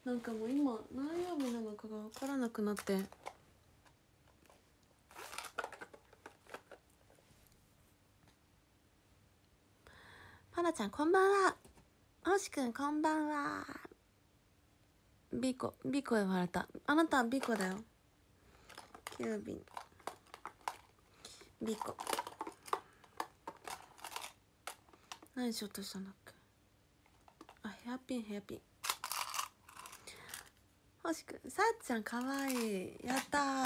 なんかもう今何曜日なのかが分からなくなって。パラちゃんこんばんは。星くんこんばんは。ビコ言われた。あなたはビコだよ。キュービンビコ。何しようとしたんだっけ。あ、ヘアピン。星くん、さっちゃんかわいい。やったー。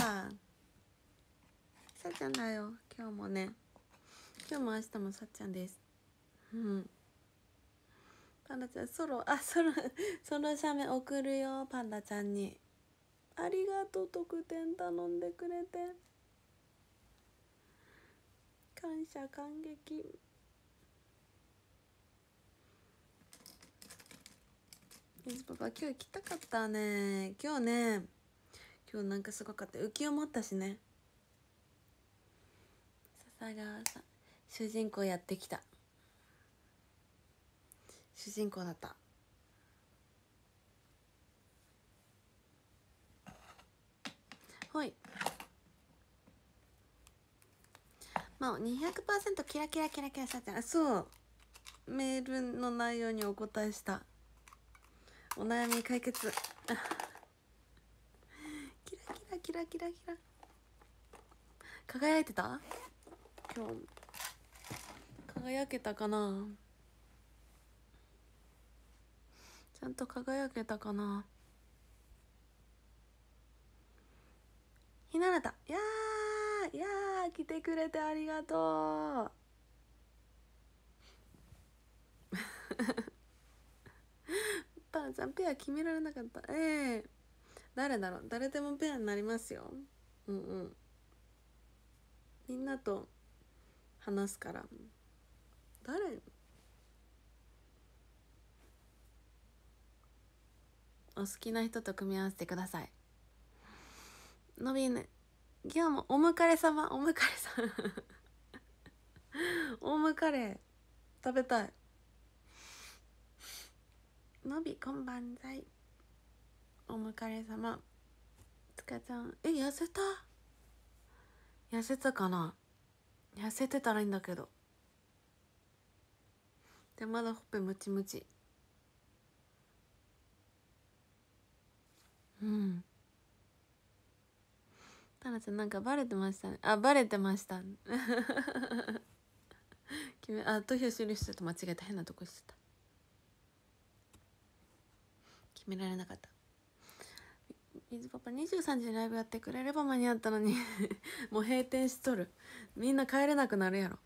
さっちゃんだよ。今日もね。今日も明日もさっちゃんです。うん。パンダちゃんソロ写メ送るよ。パンダちゃんにありがとう。特典頼んでくれて感謝感激。水パパ今日行きたかったね。今日なんかすごかった。浮きを持ったしね。笹川さん主人公やってきた。主人公だった。ほい。まあ 200% キラキラさっちゃん。そうメールの内容にお答えした。お悩み解決キラ輝いてた。今日輝けたかな。ちゃんと輝けたかな。ひなたやー来てくれてありがとうパンちゃんペア決められなかった。誰だろう。誰でもペアになりますよ。みんなと話すから。誰お好きな人と組み合わせてください。のびね、今日もお迎え様オムカレー食べたい。のびこんばんざい。お迎え様。つかちゃん痩せたかな。痩せてたらいいんだけど。でまだほっぺムチムチ。タナちゃんなんかバレてましたね。バレてました投票終了してと間違えた。変なとこしてた。決められなかった。水パパ23時にライブやってくれれば間に合ったのにもう閉店しとる。みんな帰れなくなるやろ。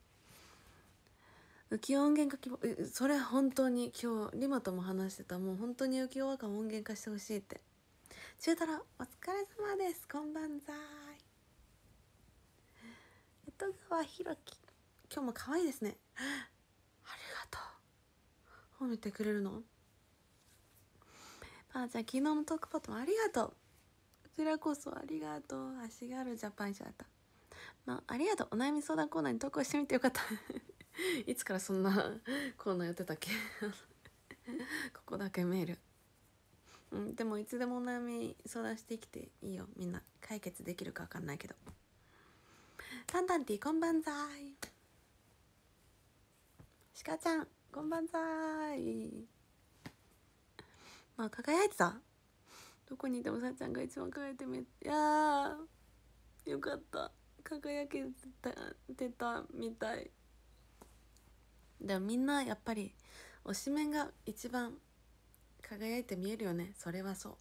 浮世音源化希望。それ本当に今日リマとも話してた。もう本当に浮世和歌を音源化してほしいって。中太郎お疲れ様です。こんばんざーい。江戸川博樹今日も可愛いですね。ありがとう。褒めてくれるの。パーちゃん昨日のトークポットもありがとう。こちらこそありがとう。足があるジャパンじゃった。ありがとう。お悩み相談コーナーに投稿してみてよかったいつからそんなコーナーやってたっけここだけメール。でもいつでもお悩み相談してきていいよ。みんな解決できるか分かんないけど。タンタンティこんばんざい。シカちゃんこんばんざい。輝いてた。どこにいてもさっちゃんが一番輝いていやーよかった。輝けてたみたい。でもみんなやっぱり推しメンが一番輝いて見えるよね。それはそう。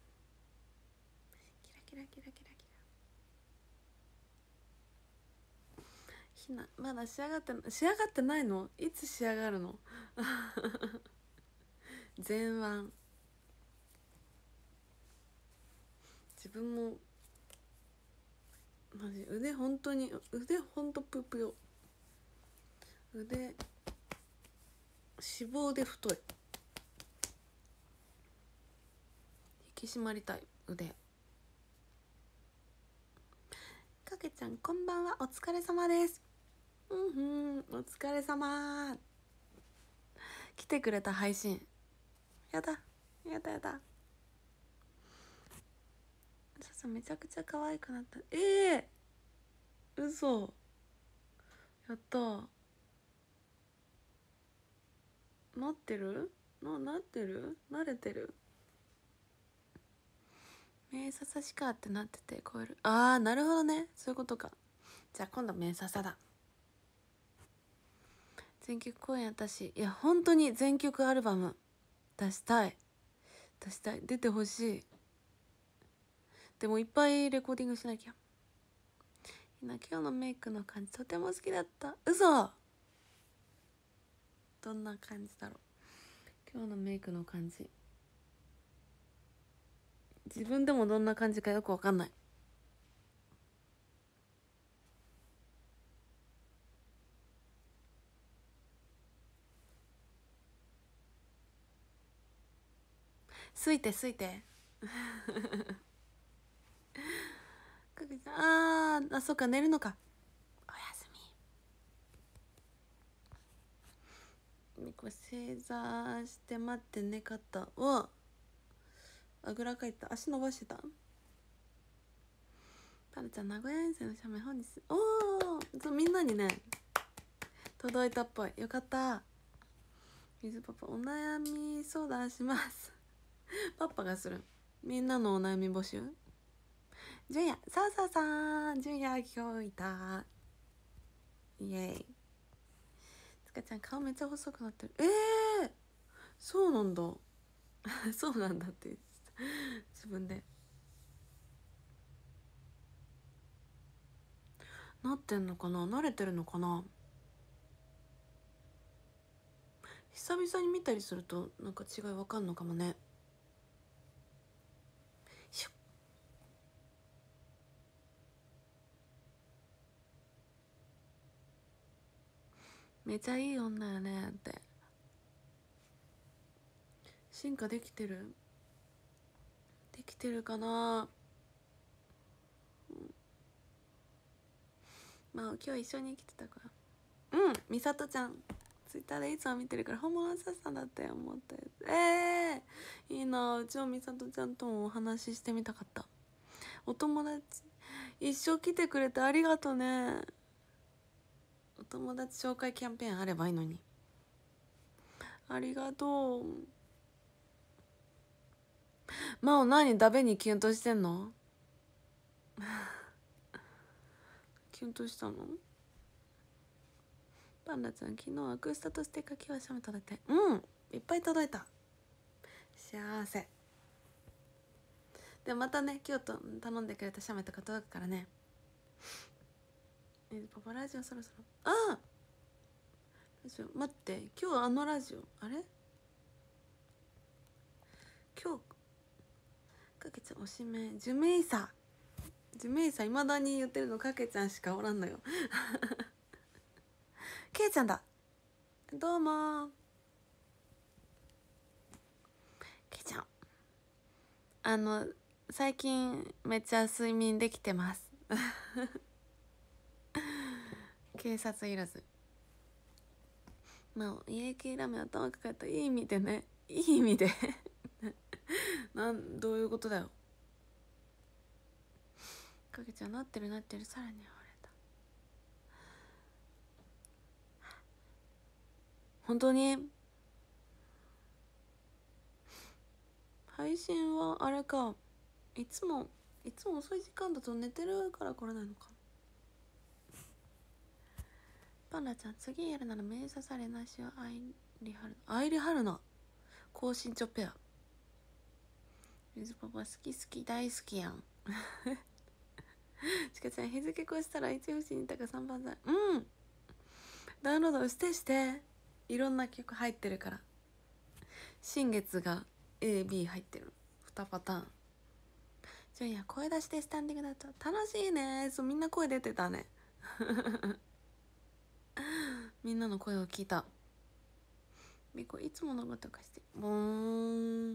キラひなまだ仕上がってないの。いつ仕上がるの前腕。自分もマジ腕ほんとぷぷよ。腕脂肪で太い。引き締まりたい腕。かけちゃんこんばんは。お疲れ様です。お疲れ様。来てくれた配信。やださんめちゃくちゃ可愛くなった。嘘。やったー。なってる？なってる？慣れてる？目ささしかってなってて超える。あー、なるほどね、そういうことか。じゃあ今度目ささだ。全曲公演。私いや本当に全曲アルバム出したい、出てほしい。でもいっぱいレコーディングしなきゃ。今日のメイクの感じとても好きだった。嘘。どんな感じだろう今日のメイクの感じ。自分でもどんな感じかよくわかんない。すいてすいてあ、そっか、寝るのか。おやすみ。これ正座して待って寝方はあぐらかいた。足伸ばしてた。タルちゃん名古屋遠征の写メ本日みんなにね届いたっぽい。よかった。水パパお悩み相談しますパパがする。みんなのお悩み募集。ジュンヤさん、ジュンヤ今日いた。イエイ。つかちゃん顔めっちゃ細くなってる。そうなんだそうなんだって自分でなってんのかな。慣れてるのかな。久々に見たりするとなんか違いわかんのかもね。めちゃいい女やねって。進化できてるかな。まあ今日一緒に来てたから。みさとちゃんツイッターでいつも見てるから本物のささんだって思って。いいな。うちのみさとちゃんともお話ししてみたかった。お友達一生来てくれてありがとね。お友達紹介キャンペーンあればいいのに。ありがとう。真央何ダベにキュンとしてんのキュンとしたの。パンダちゃん昨日アクスタとステッカーキワシャメ届いていっぱい届いた。幸せ。でまたね今日と頼んでくれたシャメとか届くからね。パパラジオそろそろラジオ待って。今日あのラジオあれ今日かけちゃんおしめジュメイサいまだに言ってるのかけちゃんしかおらんのよけいちゃんだ。どうもけいちゃん最近めっちゃ睡眠できてます警察いらず。まあ家系ラーメン頭抱えた。いい意味でね。いい意味でどういうことだよ。かけちゃんなってるさらに惚れた。本当に配信はあれか。いつも遅い時間だと寝てるから来れないのか。パンダちゃん次やるなら目刺されなしはアイリハルナ高身長ペア。水パパ好き大好きやんちかちゃん日付越したら一節にいたか3番台。ダウンロードしていろんな曲入ってるから。新月が AB 入ってる2パターン。じゃあいや声出してスタンディングだと楽しいね。そうみんな声出てたねみんなの声を聞いた。みこいつものことかしてボーン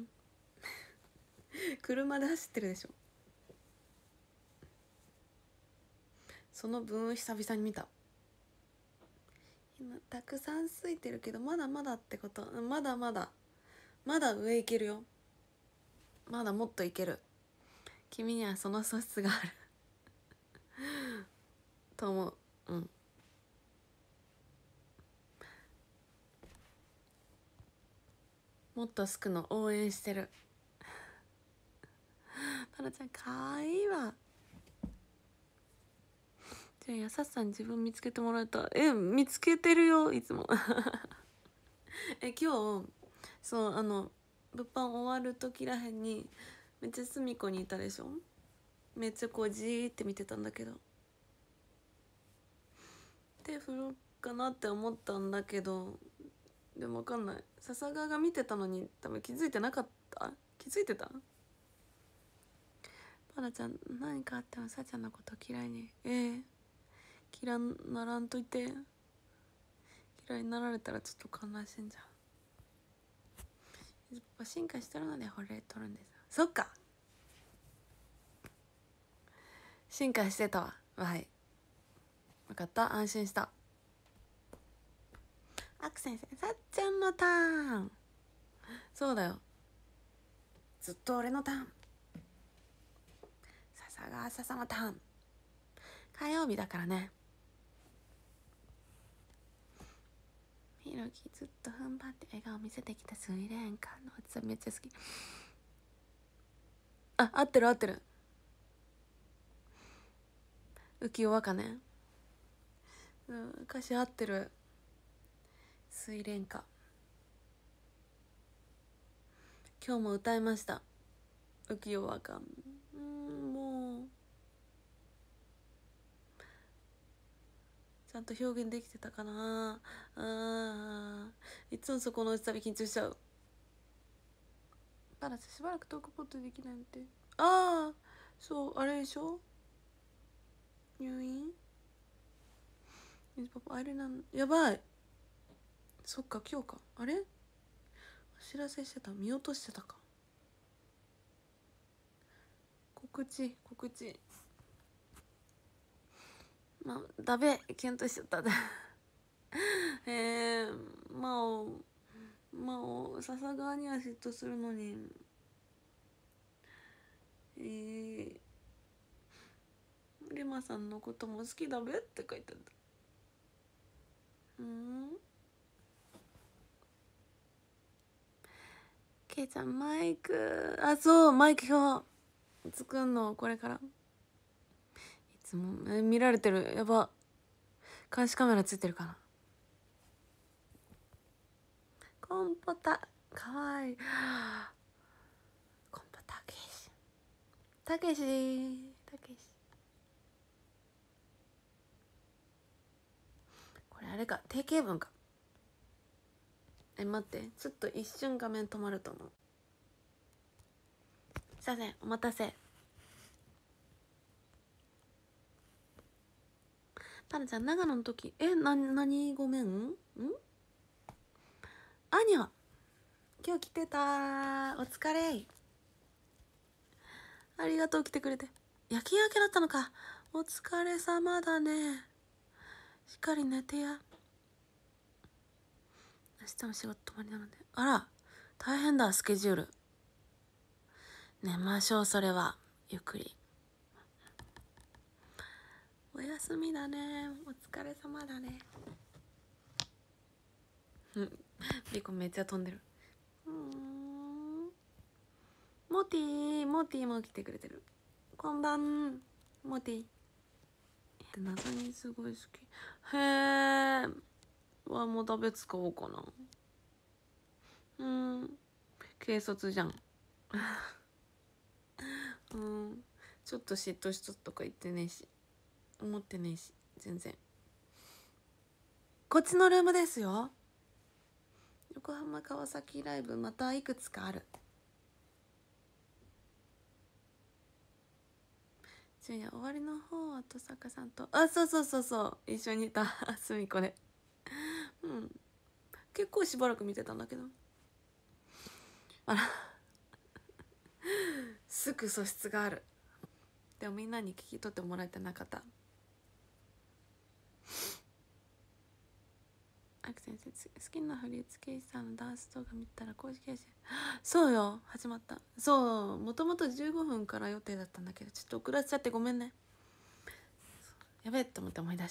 車で走ってるでしょ。その分久々に見た。今たくさんついてるけどまだまだってこと。まだ上いけるよ。まだもっといける。 君にはその素質があると思う。うん。もっとすくの応援してる。パラちゃんかわいいわ。じゃあやさっさん自分見つけてもらえた。見つけてるよいつも今日そう物販終わる時らへんにめっちゃ隅っこにいたでしょ。めっちゃこうじーって見てたんだけど、手振ろうかなって思ったんだけど、でも分かんない。笹川が見てたのに多分気づいてなかった。気づいてた？パラちゃん何かあってもさちゃんのこと嫌いに嫌いならんといて。嫌いになられたらちょっと悲しいんじゃん。進化してるので惚れとるんです。そっか、進化してたわ。はい、分かった、安心した。アク先生、さっちゃんのターン。そうだよ、ずっと俺のターン。笹川笹のターン。火曜日だからね。ひろきずっと踏ん張って笑顔見せてきたスイレンカのおつめっちゃ好き。合ってる合ってる。浮世若音、歌詞合ってる。水蓮花今日も歌いました。浮世若音。もうちゃんと表現できてたかな。いつもそこの落ちたび緊張しちゃう。パラしばらくトークポットできないって。そうあれでしょ、入院。あれなんやばい。そっか今日か。あれお知らせしてた、見落としてたか。告知ダメ、キュンとしちゃった笹川には嫉妬するのにリマさんのことも好きだべって書いてあった。ケイちゃんマイク、そうマイク表作んのこれから。いつも見られてる。やば、監視カメラついてるかな。コンポタかわいい。コンポタけしたけしこれあれか、定型文か。待って、ちょっと一瞬画面止まると思う。すいません、お待たせ。タラちゃん長野の時何ごめんアニャ今日来てた。お疲れ。ありがとう来てくれて。夜勤明けだったのか。お疲れ様だね。しっかり寝てや。明日も仕事泊まりなので。あら大変だ、スケジュール。寝ましょう、それはゆっくり。おやすみだね。お疲れ様だね。リコめっちゃ飛んでる。モティも来てくれてる。こんばんモティ。謎にすごい好き。へえ。もう食べ使おうかな。軽率じゃんちょっと嫉妬しととか言ってねえし、思ってねえし、全然。こっちのルームですよ。横浜川崎ライブまたいくつかある。終わりの方は登坂さんとそう一緒にいた隅っこで結構しばらく見てたんだけど、あらすぐ素質がある。でもみんなに聞き取ってもらえてなかった。 アキ先生、好きな振付師さんのダンス動画見たら公式配信そうよ始まった。そうもともと15分から予定だったんだけどちょっと遅らせちゃってごめんね。やべえって思って思い出した。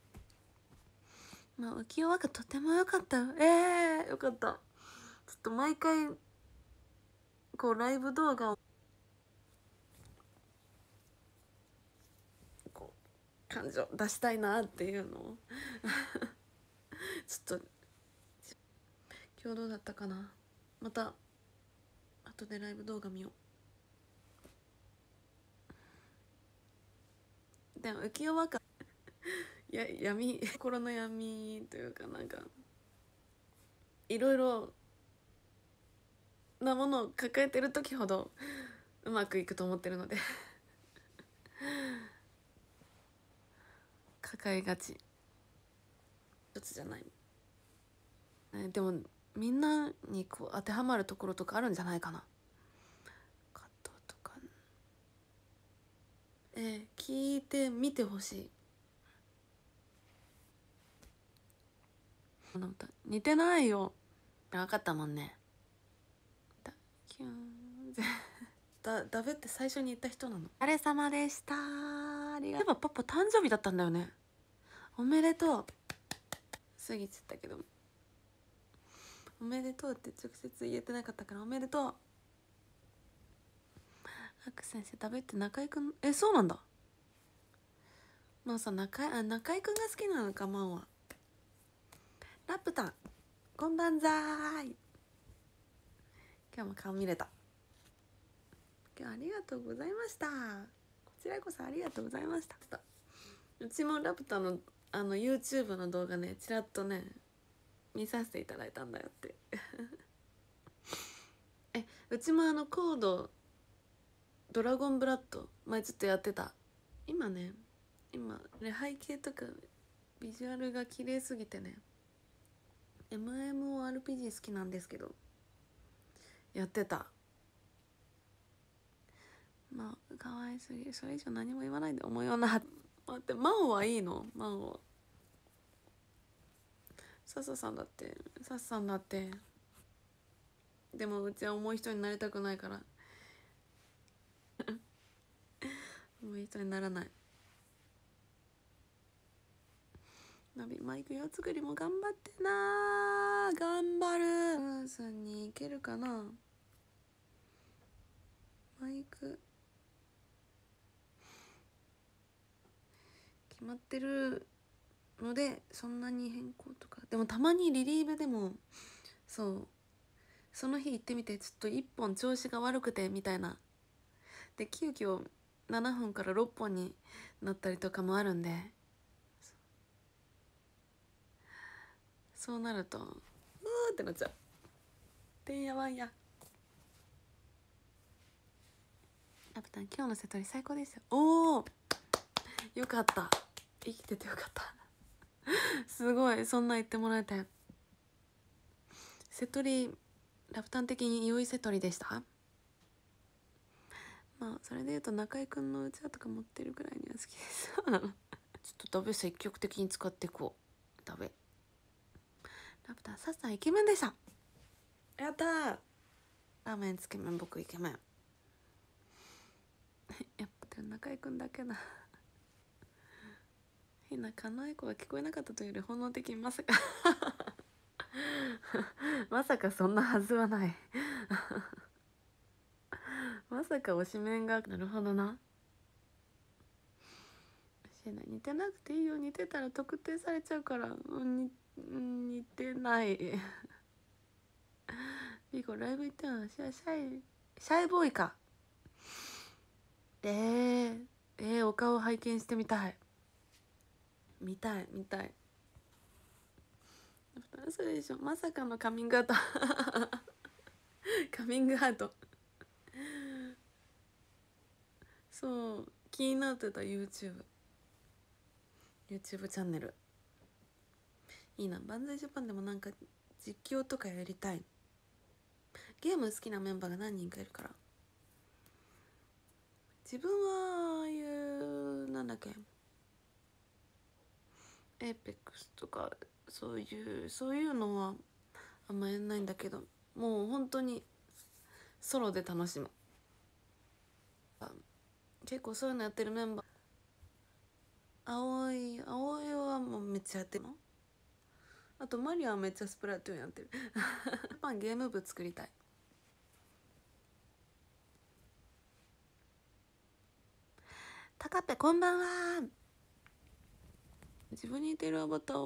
まあ浮世和歌とても良かったよ。よかった。ちょっと毎回こうライブ動画をこう感情出したいなっていうのをちょっと今日どうだったかな。また後でライブ動画見よう。でも浮世和歌闇心の闇というかなんかいろいろなものを抱えてる時ほどうまくいくと思ってるので抱えがち一つじゃない、でもみんなにこう当てはまるところとかあるんじゃないかな。葛藤とか聞いてみてほしい。似てないよ。分かったもんね。キュンダベって最初に言った人なの。お疲れ様でした。ありがとう。パパ誕生日だったんだよね。おめでとう。過ぎちゃったけどおめでとうって直接言えてなかったからおめでとう。アク先生ダベって中居くんそうなんだ。まあさ中居くんが好きなのか。まあはラプタンこんばんざーい。今日も顔見れた。今日ありがとうございました。こちらこそありがとうございました。うちもラプタのYouTube の動画ねちらっとね見させていただいたんだよってうちもコードドラゴンブラッド前ずっとやってた。今背景とかビジュアルが綺麗すぎてね MMORPG 好きなんですけどやってた。まあかわいすぎる。それ以上何も言わないで思うような。待って真央はいいの。真央笹さんだってでもうちは重い人になりたくないから重い人にならない。ナビマイク用作りも頑張ってな。頑張る。ムーさんに行けるかな。マイク決まってるのでそんなに変更とか。でもたまにリリーベでもそうその日行ってみてちょっと1本調子が悪くてみたいなで急遽7本から6本になったりとかもあるんでそうなるとうーってなっちゃう。てんやわんや。ラプタン今日の瀬戸り最高ですよ。おおよかった。生きててよかったすごいそんな言ってもらえて。瀬戸りラプタン的に良い瀬戸りでした。まあそれでいうと中居くんのうちわとか持ってるぐらいには好きですちょっとダベ積極的に使っていこう。ダベラプターサッさんイケメンでした。やったー。ラーメンつけ麺僕イケメンやっぱ中居くんだけだ変な狩野英孝が聞こえなかったというより本能的にまさかまさかそんなはずはないまさか推しメンが。なるほどな。似てなくていいよ。似てたら特定されちゃうから。似てないビーコライブ行ったの。シャイボーイか。お顔拝見してみたい。見たい嘘でしょ。まさかのカミングアウトカミングアウトそう気になってた YouTube チャンネルいいな。万歳ジャパンでもなんか実況とかやりたい。ゲーム好きなメンバーが何人かいるから。自分はああいうなんだっけエーペックスとかそういうのはあんまやんないんだけど、もう本当にソロで楽しむ。結構そういうのやってるメンバー、葵はもうめっちゃやってるの。あとマリアはめっちゃスプラトゥーンやってるまあゲーム部作りたい。タカペこんばんは。自分に似てるアバター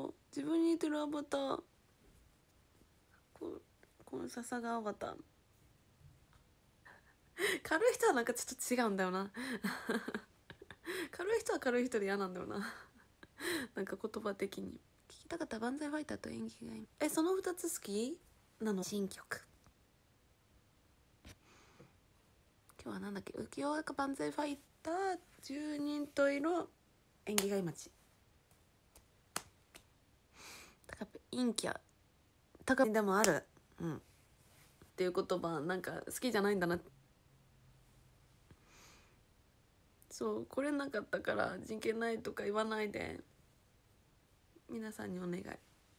この笹がアバター軽い人はなんかちょっと違うんだよな軽い人は軽い人で嫌なんだよななんか言葉的に。聞きたかった万歳ファイターと演技がいい。その2つ好きなの。新曲今日はなんだっけ、浮世絵か万歳ファイター、十人十色、演技がいい街。高く陰キャ高でもある、っていう言葉なんか好きじゃないんだな。そう来れなかったから人権ないとか言わないで、皆さんにお願い。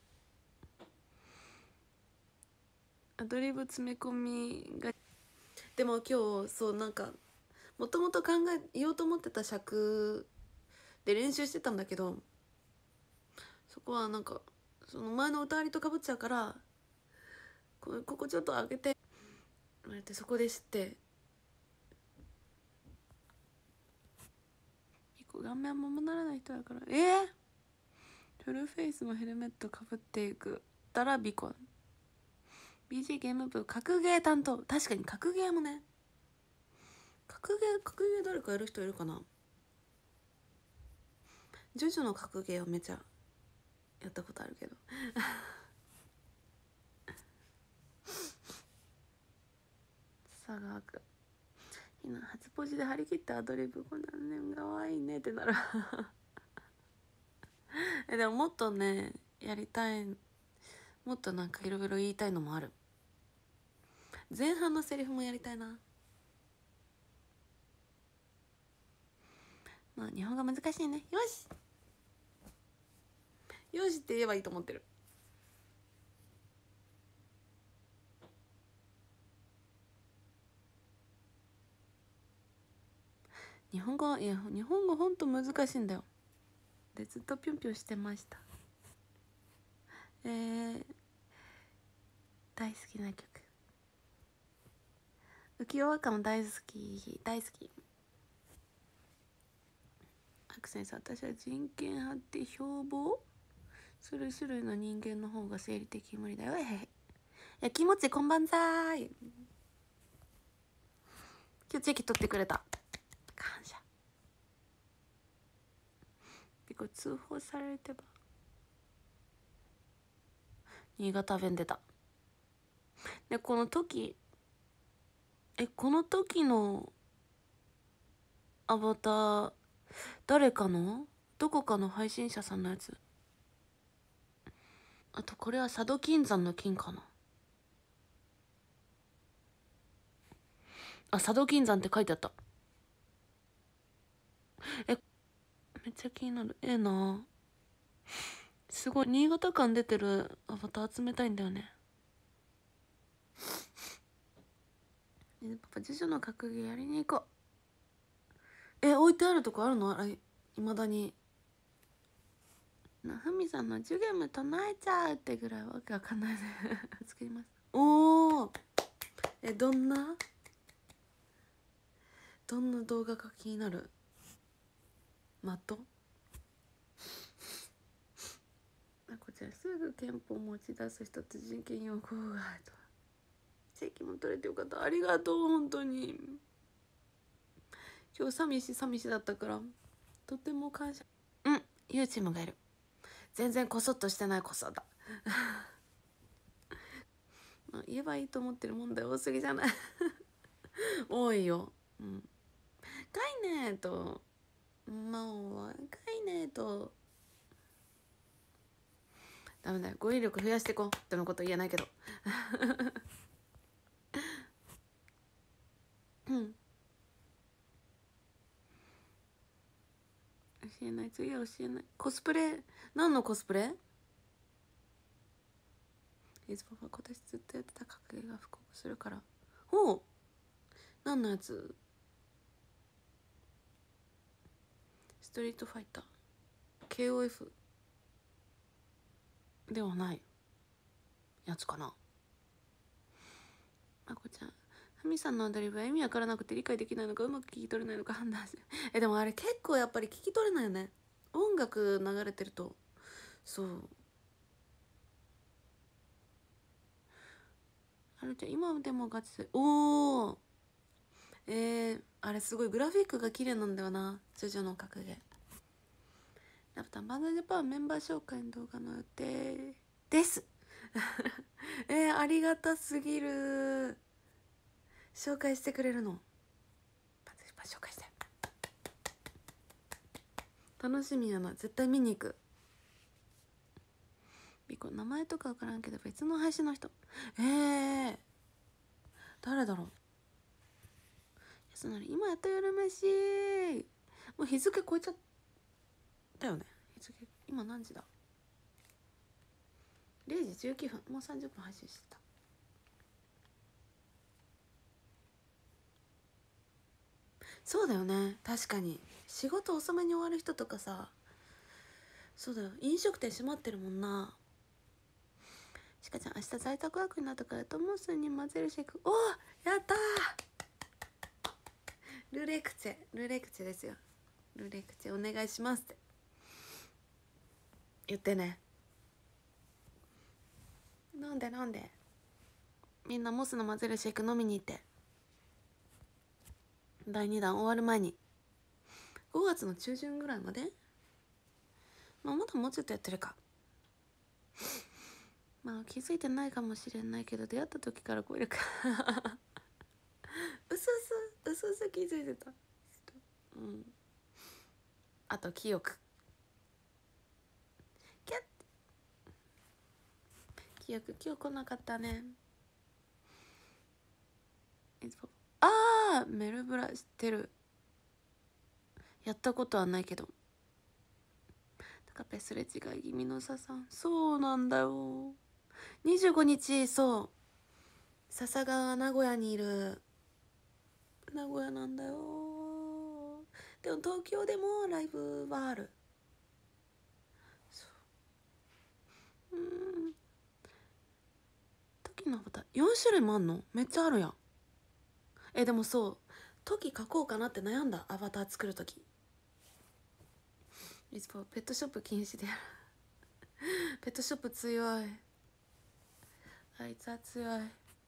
アドリブ詰め込みがでも今日そうなんかもともと言おうと思ってた尺で練習してたんだけど、そこはなんかその前の歌ありとかぶっちゃうからここちょっと上げて言われて、そこで知って顔面ままならない人だから。フルフェイスのヘルメットかぶっていくたらビコン BG ゲーム部格ゲー担当。確かに格ゲーもね、格ゲー誰かやる人いるかな。ジョジョの格ゲーをめちゃやったことあるけど佐川くんひな初ポジで張り切ってアドリブこんなんねかわいいねってなるでももっとねやりたい、もっとなんかいろいろ言いたいのもある。前半のセリフもやりたいな。まあ日本語難しいね。よしよしって言えばいいと思ってる。日本語ほんと難しいんだよ。でずっとぴょんぴょんしてました。大好きな曲浮世和歌も大好き。アクセンス、私は人権派って標榜する種類の人間の方が生理的に無理だよ。やきもちこんばんざーい。今日チェキ取ってくれた、感謝。これ通報されてば新潟弁出た。でこの時のアバター誰かのどこかの配信者さんのやつ。あとこれは佐渡金山の金かな。佐渡金山って書いてあった。めっちゃ気になる。なすごい新潟感出てるアバター集めたいんだよね。パパ辞書の格言やりに行こう。置いてあるとこあるの？いまだにふみさんの「ジュゲム唱えちゃう」ってぐらいわけわかんないで作ります。おおどんな動画か気になる。マットこちらすぐ憲法持ち出す人って人権擁護があると。席も取れてよかった。ありがとう本当に。今日寂しだったからとても感謝。ゆうちもがいる。全然こそっとしてないこそだまあ言えばいいと思ってる問題多すぎじゃない多いよ。概念と概念とダメだよ。語彙力増やしてこうってのこと言えないけど教えない。次は教えない。コスプレ何のコスプレ？ イズパパ今年ずっとやってた格ゲーが復刻するから。おう、何のやつ？ストリートファイター KOF ではないやつかな。あこちゃん、ふみさんのアドリブは意味わからなくて理解できないのかうまく聞き取れないのか判断して。でもあれ結構やっぱり聞き取れないよね。音楽流れてると。そう、あるちゃん今でもガチで。おお、あれすごいグラフィックが綺麗なんだよな、ジョジョの格ゲー。ラプタンバンドジャパンメンバー紹介の動画の予定ですありがたすぎる。紹介してくれるの。バンドジャパン紹介して、楽しみやな、絶対見に行く。ビコ名前とか分からんけど別の配信の人。誰だろう。安成今やった夜飯。もう日付超えちゃったよね。日付今何時だ。0時19分、もう30分配信してた。そうだよね、確かに仕事遅めに終わる人とかさ、そうだよ、飲食店閉まってるもんな。しかちゃん明日在宅ワークになったからトモスに混ぜるシェイク。おー、やったー。ルレクチェですよ。ルレクチェお願いしますって言ってね。飲んでみんなモスの混ぜるシェイク飲みに行って、第2弾終わる前に5月の中旬ぐらいまで、まだもうちょっとやってるか。気づいてないかもしれないけど出会った時から超えるかうすうす気づいてた。あと記憶キャッ記憶今日来なかったね。メルブラ知ってる。やったことはないけど。高ペすれ違い気味のささん。そうなんだよ、25日そう笹が名古屋にいる。名古屋なんだよ。でも東京でもライブはある。そう時のアバター4種類もあんの。めっちゃあるやん。でもそう時書こうかなって悩んだ。アバター作る時ペットショップ禁止でやるペットショップ強い。あいつは強い。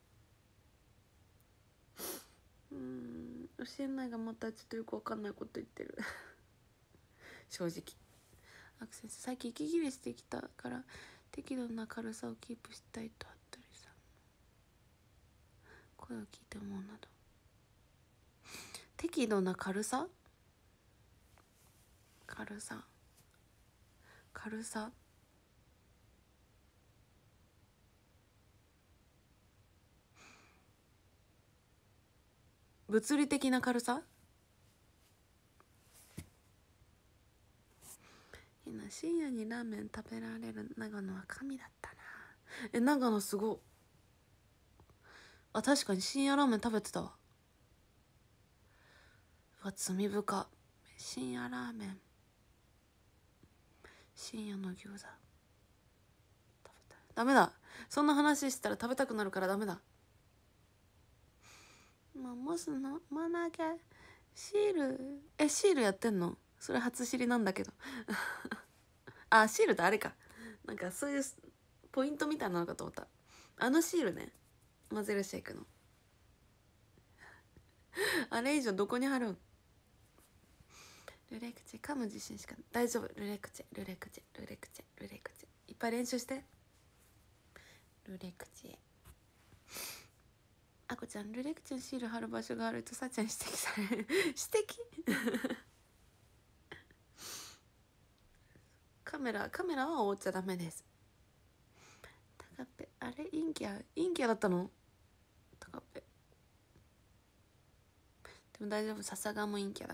教えないがまたちょっとよくわかんないこと言ってる正直。アクセス最近息切れしてきたから適度な軽さをキープしたいと服部さんの声を聞いて思うなど。適度な軽さ物理的な軽さ。深夜にラーメン食べられる長野は神だったな。長野すご。確かに深夜ラーメン食べてたわ。罪深。深夜ラーメン、深夜の餃子食べたい。ダメだ、そんな話したら食べたくなるからダメだ。モスのマナゲシールやってんの。それ初知りなんだけどシールってあれか、なんかそういうポイントみたいなのかと思った。シールね、混ぜるシェイクのあれ以上どこに貼るん。ルレクチェ噛む自信しか大丈夫。ルレクチェいっぱい練習して。ルレクチェあこちゃん、ルレクチェのシール貼る場所があるとさっちゃんに指摘される指摘カメラは覆っちゃダメです。高っぺあれ陰キャだったの。高っぺでも大丈夫、笹川も陰キャだ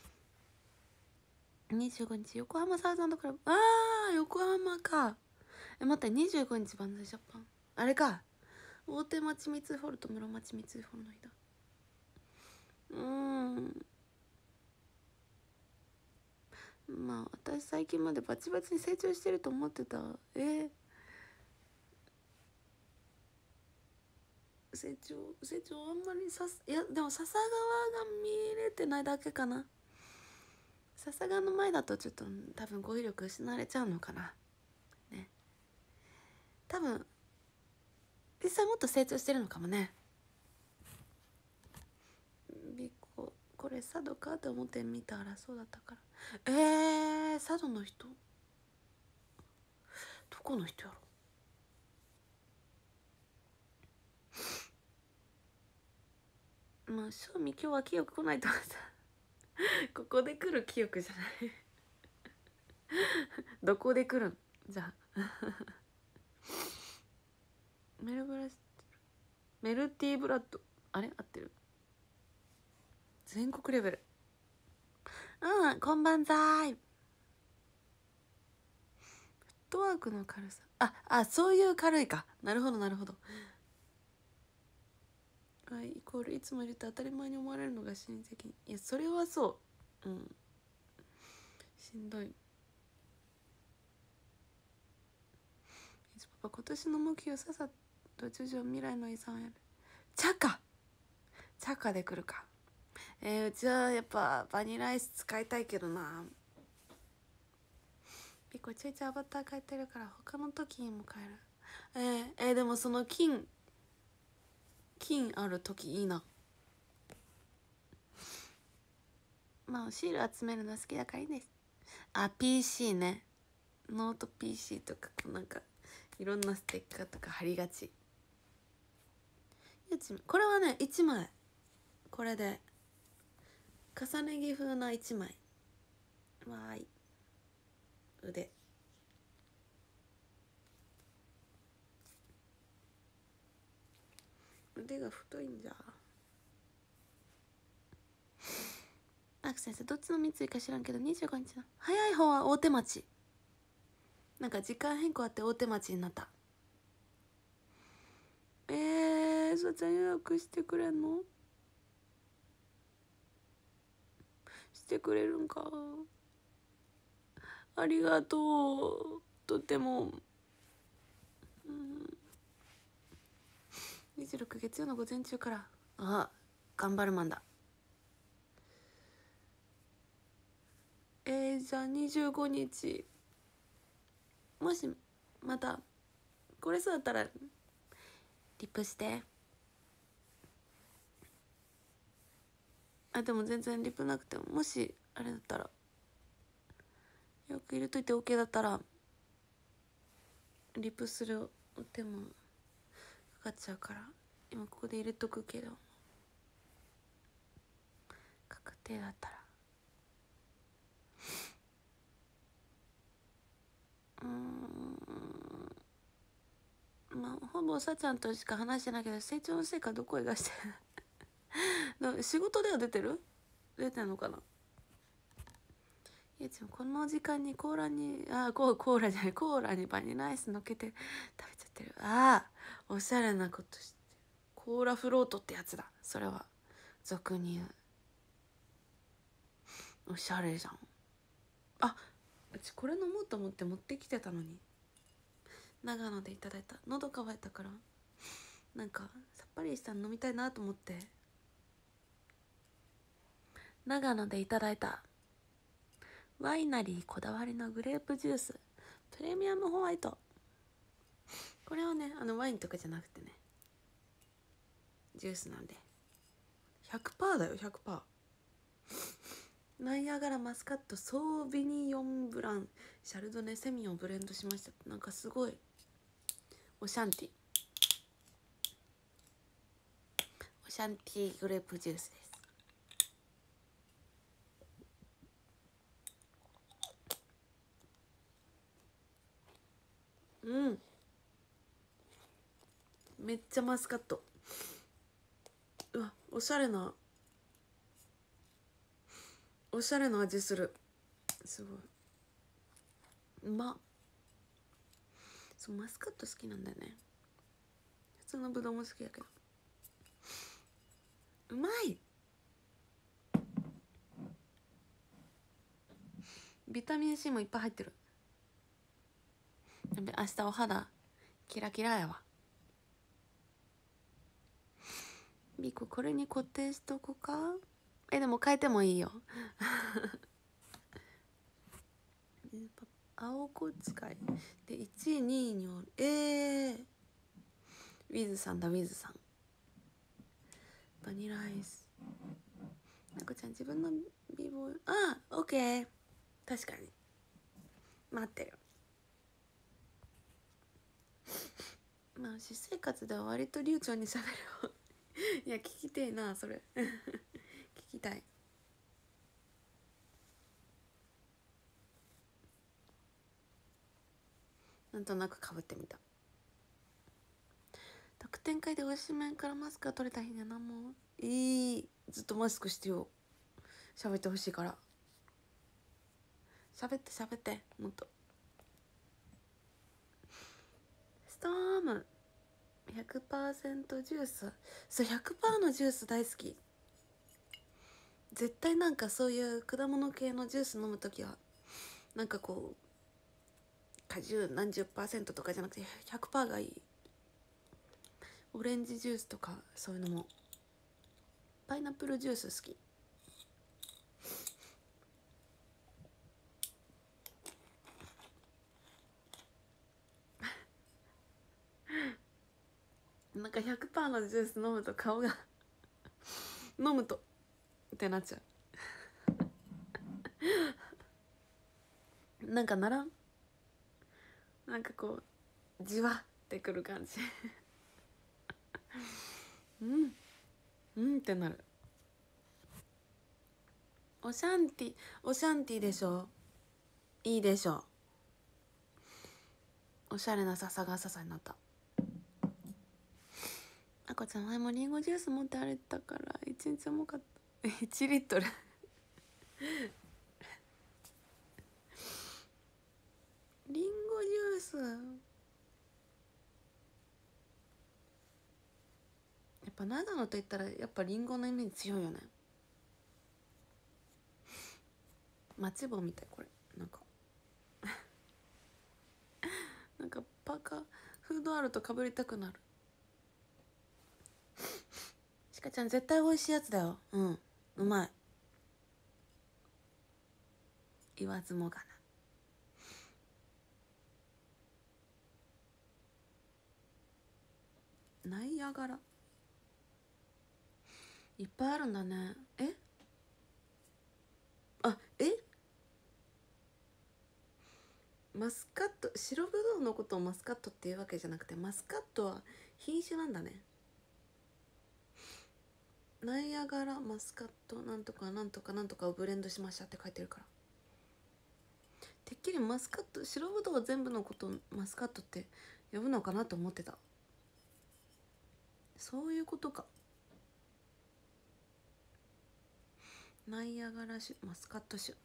から。25日横浜サウザンドクラブ。横浜か。 待って、25日万歳ジャパン、あれか、大手町三井ホールと室町三井ホールの日だ。まあ私最近までバチバチに成長してると思ってた。成長あんまりいやでも笹川が見れてないだけかな。笹川の前だとちょっと多分語彙力失われちゃうのかなね。多分実際もっと成長してるのかもね。ビコこれ佐渡かと思って見たらそうだったから。佐渡の人どこの人やろ。まあ正味今日は清く来ないとさここで来る清くじゃないどこで来るんじゃあメルティーブラッド、あれ合ってる。全国レベル。こんばんざーい。フットワークの軽さ、そういう軽いか。なるほどなるほど。イコールいつもいると当たり前に思われるのが親戚。いやそれはそう、しんどい。パパ今年の目標さっさと徐々未来の遺産をやる。茶かで来るか。うちはやっぱバニラアイス使いたいけどな。ピコちょいちょいアバター変えてるから他の時にも変える。でもその金ある時いいな。まあシール集めるの好きだからいいです。PC ね、ノート PC とかなんかいろんなステッカーとか貼りがち。これはね1枚、これで重ね着風な1枚。わーい、腕が太いんじゃ。アク先生どっちの三井か知らんけど25日の早い方は大手町。なんか時間変更あって大手町になった。そちゃん予約してくれんの？してくれるんか。ありがとう。とっても。26月曜の午前中から。頑張るマンだ。じゃあ25日もしまたこれそうだったらリップして。でも全然リップなくても、もしあれだったらよく入れといて OK だったらリップする手もかかっちゃうから今ここで入れとくけど、確定だったらまあほぼさちゃんとしか話してないけど成長の成果どこへ出してる仕事では出てるのかな。いやこの時間にコーラにコーラじゃないコーラにバニラアイスのっけて食べちゃってる。おしゃれなことしてる。コーラフロートってやつだそれは。俗に言うおしゃれじゃん。うちこれ飲もうと思って持ってきてたのに長野でいただいた。喉乾いたからなんかさっぱりしたの飲みたいなと思って長野でいただいたワイナリーこだわりのグレープジュースプレミアムホワイト。これはねワインとかじゃなくてねジュースなんで 100% だよ 100%。 ナイアガラマスカットソービニヨンブランシャルドネセミをブレンドしました。なんかすごいオシャンティグレープジュースです。めっちゃマスカット。うわおしゃれな味する。すごいそうマスカット好きなんだよね。普通のブドウも好きだけどうまい。ビタミン C もいっぱい入ってる。やべ明日お肌キラキラやわ。ビコこれに固定しとこうか。でも変えてもいいよ青子使いで1位2位におる。ウィズさんだ。ウィズさんバニラアイス。なこちゃん自分の美貌オッケー。確かに待ってる。まあ私生活では割と流暢にしゃべるいや聞きてえなそれ聞きたい。なんとなくかぶってみた。特典会でおしめからマスクが取れた日には何もずっとマスクしてよ。喋ってほしいから喋ってもっと。ストーム 100% ジュース。そう 100% のジュース大好き。絶対なんかそういう果物系のジュース飲むときはなんかこう果汁何十%とかじゃなくて 100% がいい。オレンジジュースとかそういうのも。パイナップルジュース好き。なんか 100% のジュース飲むと顔が飲むとってなっちゃうなんかならん。なんかこうじわってくる感じうんってなる。オシャンティでしょ。いいでしょ。おしゃれな笹が笹になった。あこちゃん前もリンゴジュース持って歩いたから一日重かった1リットルリンゴジュースやっぱ長野と言ったらやっぱリンゴのイメージ強いよね。マチボみたいこれなんかなんかパーカーフードあるとかぶりたくなる。しかちゃん絶対美味しいやつだよ。うまい言わずもがな。ナイアガラいっぱいあるんだね。マスカット白ぶどうのことをマスカットっていうわけじゃなくてマスカットは品種なんだね。ナイアガラマスカットなんとかなんとかなんとかをブレンドしましたって書いてるから。てっきりマスカット白ぶどう全部のことをマスカットって呼ぶのかなと思ってた。そういうことか。ナイアガラ種マスカット種。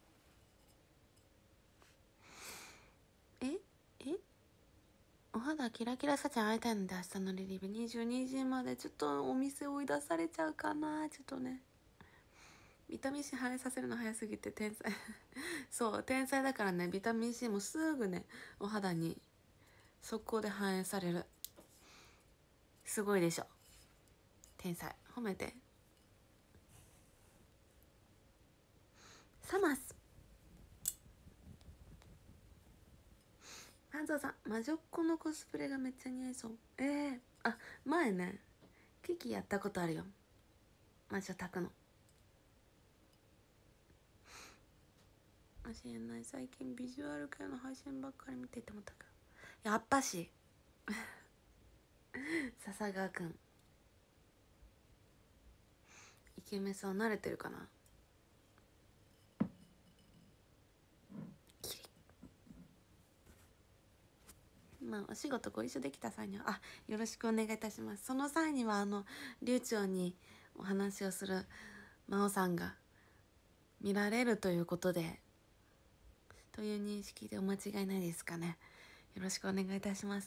お肌キラキラさちゃん会いたいので明日のリリーベ22時までちょっとお店追い出されちゃうかな。ちょっとねビタミン C 反映させるの早すぎて天才そう天才だからね。ビタミン C もすぐねお肌に速攻で反映される。すごいでしょ天才。褒めて。サマス半蔵さん魔女っ子のコスプレがめっちゃ似合いそう。前ねキキやったことあるよ。魔女宅の教えない。最近ビジュアル系の配信ばっかり見てて思ったけどやっぱし笹川くんイケメンそう慣れてるかな。まあお仕事ご一緒できた際にはよろしくお願いいたします。その際には流暢にお話をする真央さんが見られるということでという認識でお間違いないですかね。 よろしくお願いいたします。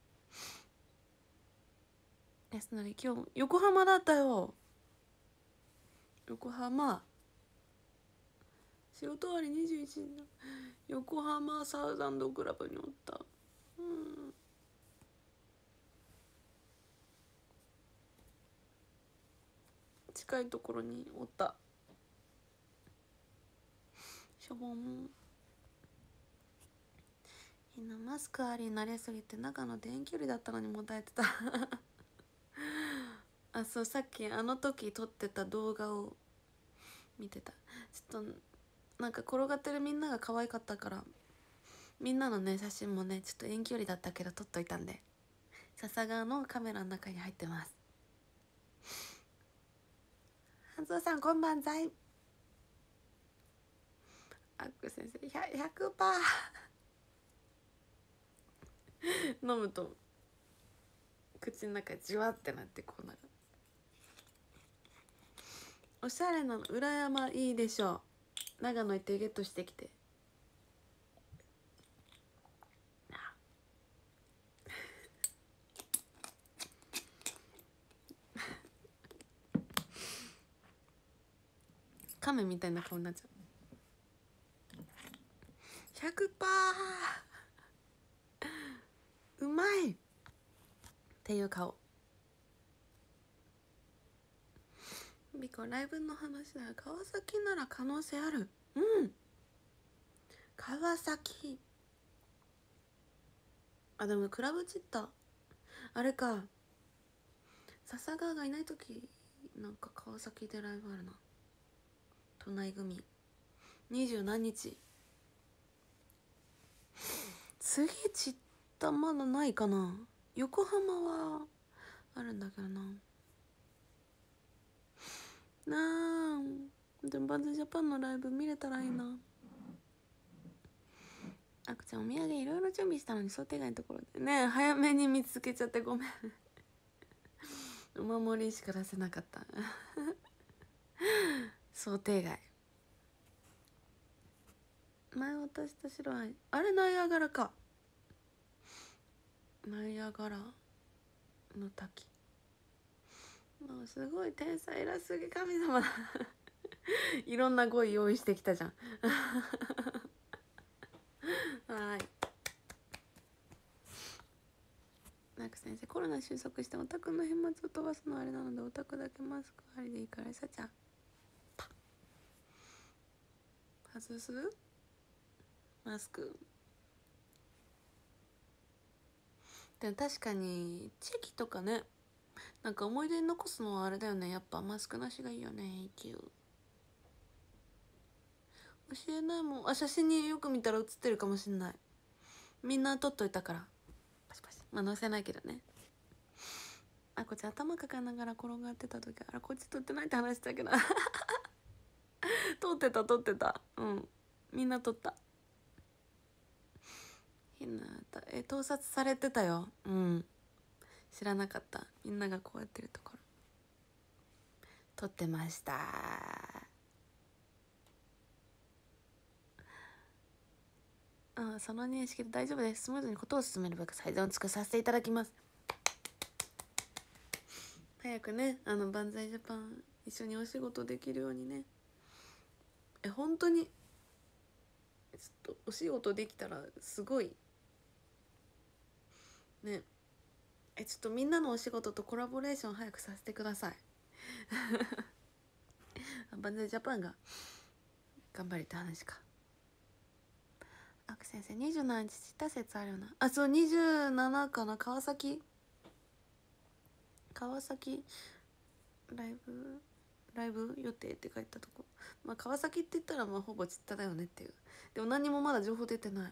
ですので今日横浜だったよ。横浜仕事終わり21時の横浜サウザンドクラブにおった。近いところにおった。しょぼん。みんなマスクありになりすぎて中の電距離だったのにもたえてたあ、そう、さっきあの時撮ってた動画を見てた。ちょっとなんか転がってるみんなが可愛かったから、みんなのね写真もねちょっと遠距離だったけど撮っといたんで、笹川のカメラの中に入ってます。半蔵さんこんばんざい。アック先生 100% 飲むと口の中じわってなってこうなる。おしゃれなの裏山いいでしょう。長野行ってゲットしてきて亀みたいな顔になっちゃう。 100% うまいっていう顔。ビコライブの話だよ。川崎なら可能性ある。川崎、あ、でもクラブチッタあれか、笹川がいない時なんか川崎でライブあるな。都内組20何日。次チッタまだないかな。横浜はあるんだけどなでもバンズジャパンのライブ見れたらいいな。あくちゃんお土産いろいろ準備したのに想定外のところでね、早めに見つけちゃってごめんお守りしか出せなかった想定外。前渡した白いあれナイアガラか。ナイアガラの滝、もうすごい天才偉すぎ神様いろんな語彙用意してきたじゃんはい。ナク先生、コロナ収束してオタクの飛沫を飛ばすのあれなのでオタクだけマスクありでいいからさちゃん外すマスク。でも確かにチェキとかね、なんか思い出に残すのはあれだよね。やっぱマスクなしがいいよね。教えないもん。あ、写真によく見たら写ってるかもしんない。みんな撮っといたからパシパシ。まあ載せないけどね。あ、こっち頭かかながら転がってた時、あらこっち撮ってないって話したけど撮ってたみんな撮った。ひなた盗撮されてたよ。知らなかった。みんながこうやってるところ撮ってました。その認識で大丈夫です。スムーズにことを進めるべく最善を尽くさせていただきます。早くね万歳ジャパン一緒にお仕事できるようにね。本当にちょっとお仕事できたらすごいね。ちょっとみんなのお仕事とコラボレーション早くさせてください万歳ジャパンが頑張りって話か。あく先生27日知った説あるよな。あ、そう27かな。川崎ライブ予定って書いたとこ。まあ川崎って言ったらまあほぼちっただよねっていう。でも何もまだ情報出てない。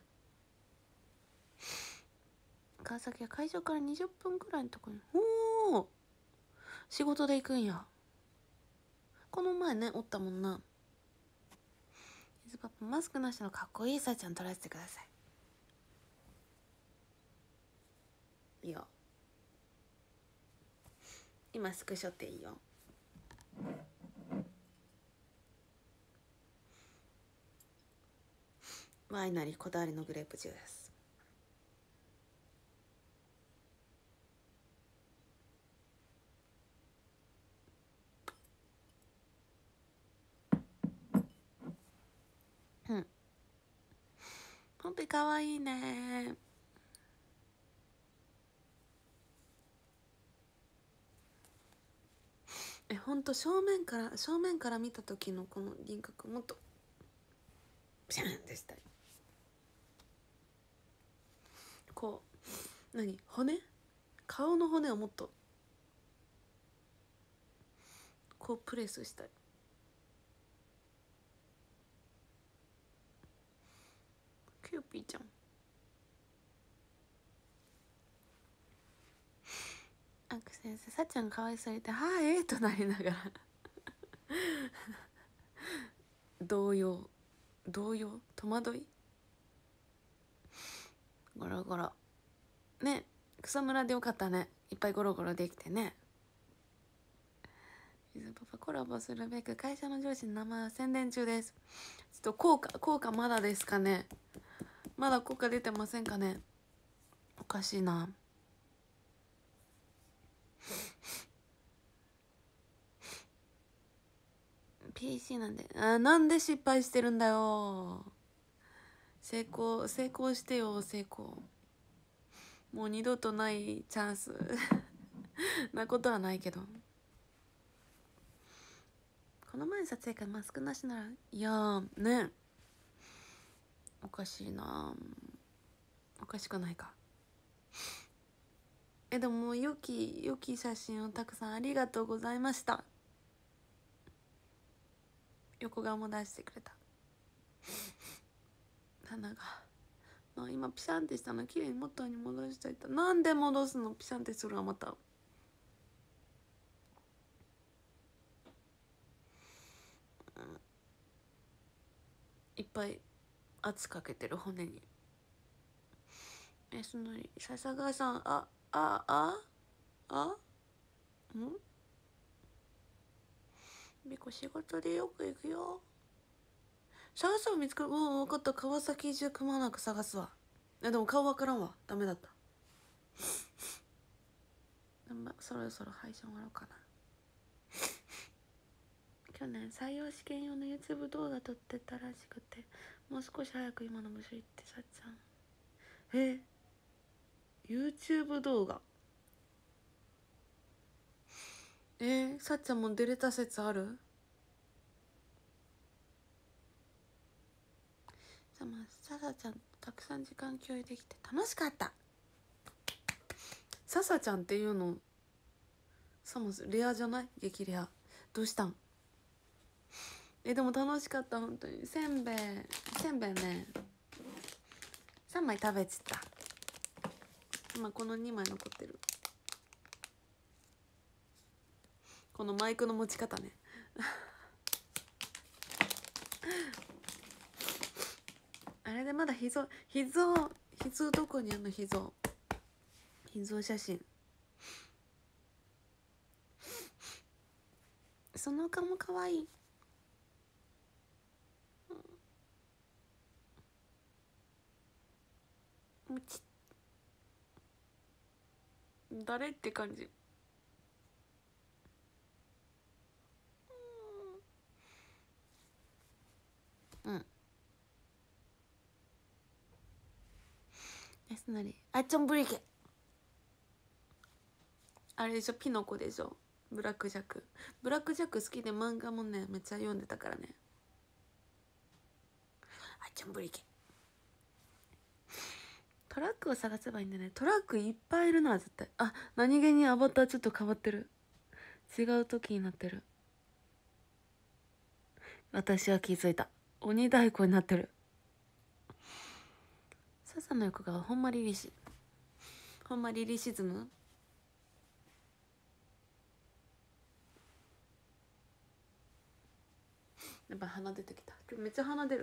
川崎は会場から20分くらいのところに。おお、仕事で行くんや。この前ねおったもんな。水パパマスクなしのかっこいいさちゃん撮らせてください。いいよ、今スクショっていいよ。ワイナリーこだわりのグレープジュース。 ほっぺかわいいね。ほんと正面から見た時のこの輪郭もっとピシャンってしたい。こう顔の骨をもっとこうプレスしたい。キューピーちゃん、アク先生、さっちゃんかわいそうにて「はあとなりながら動揺戸惑いゴロゴロね。草むらでよかったね、いっぱいゴロゴロできてね。ゆずパパコラボするべく会社の上司の名前を宣伝中です。ちょっと効果まだですかね。まだ効果出てませんかね。おかしいな。PC なんで、なんで失敗してるんだよ。成功してよ。成功、もう二度とないチャンスなことはないけど、この前撮影会マスクなしなら、いやーね、おかしいな。おかしくないか。でも良き写真をたくさんありがとうございました。横顔も出してくれた。鼻が今ピシャンってしたの綺麗に元に戻しといた。なんで戻すの？ピシャンってするわまた。いっぱい圧かけてる骨に。その笹川さん、んみこ仕事でよく行くよ。探すを見つかる。分かった。川崎中くまなく探すわ。でも顔わからんわ。ダメだった。そろそろ配信終わろうかな。去年採用試験用の YouTube 動画撮ってたらしくて、もう少し早く今の部署行ってさっちゃん。YouTube 動画さっちゃんも出れた説ある？ささちゃんとたくさん時間共有できて楽しかった。ささちゃんっていうのさもレアじゃない？激レア。どうしたん？でも楽しかった本当に。せんべいね3枚食べちった。今この2枚残ってる。このマイクの持ち方ねあれでまだ秘蔵どこにあんの？秘蔵写真。その顔もかわいい。誰って感じ。すなりあっちょんブリケ、あれでしょ、ピノコでしょ。ブラックジャック好きで漫画もねめっちゃ読んでたからね。あっちょんブリケ。トラックを探せばいいんだね。トラックいっぱいいるな絶対。何気にアバターちょっと変わってる。違う時になってる。私は気づいた。鬼太鼓になってる。笹の横がほんまリリシズム。やっぱ鼻出てきた。今日めっちゃ鼻出る。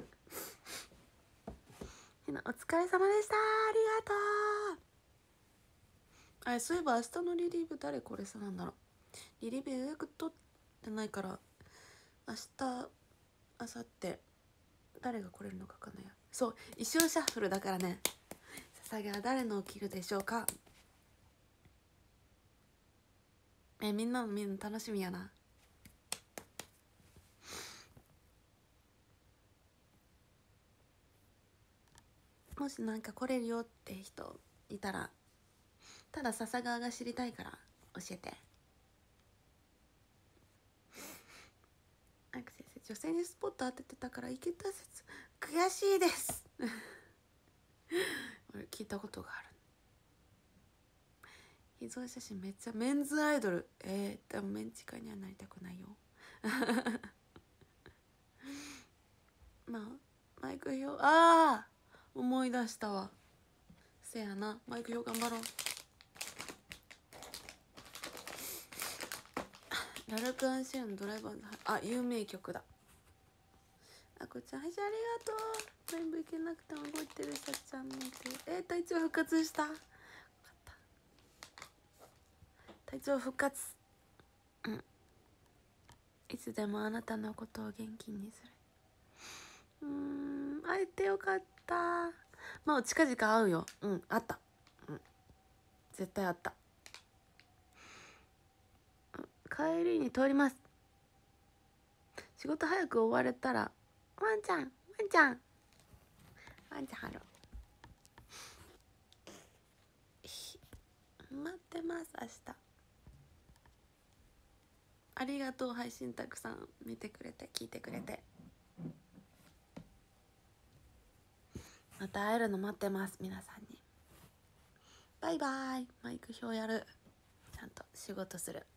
ひなお疲れ様でした。ありがとう。そういえば明日のリリーブ誰これさなんだろう。リリーブ予約取ってないから明日明後日誰が来れるのか分かんないや。そう衣装シャッフルだからね。ささげは誰のを着るでしょうか。みんなの見るの楽しみやな。 もしなんか来れるよって人いたら、ただ笹川が知りたいから教えて。アク先生、女性にスポット当ててたからいけた説悔しいです俺聞いたことがある。秘蔵写真めっちゃメンズアイドル。でもメンチカにはなりたくないよまあマイク表、ああ思い出したわ。せやな、マイク表頑張ろう。ラルク・アンシェルのドライバーズ、あ、有名曲だ。あこちゃん、はい、ありがとう。全部いけなくても動いてるさっちゃん見て。体調復活した。よかった。体調復活。うん。いつでもあなたのことを元気にする。会えてよかった。まあ近々会うよ。うん、会った。うん、絶対会った。帰りに通ります。仕事早く終われたらワンちゃんワンちゃんワンちゃんハロー待ってます。明日ありがとう。配信たくさん見てくれて聞いてくれて、また会えるの待ってます。皆さんにバイバイ。マイク表やる。ちゃんと仕事する。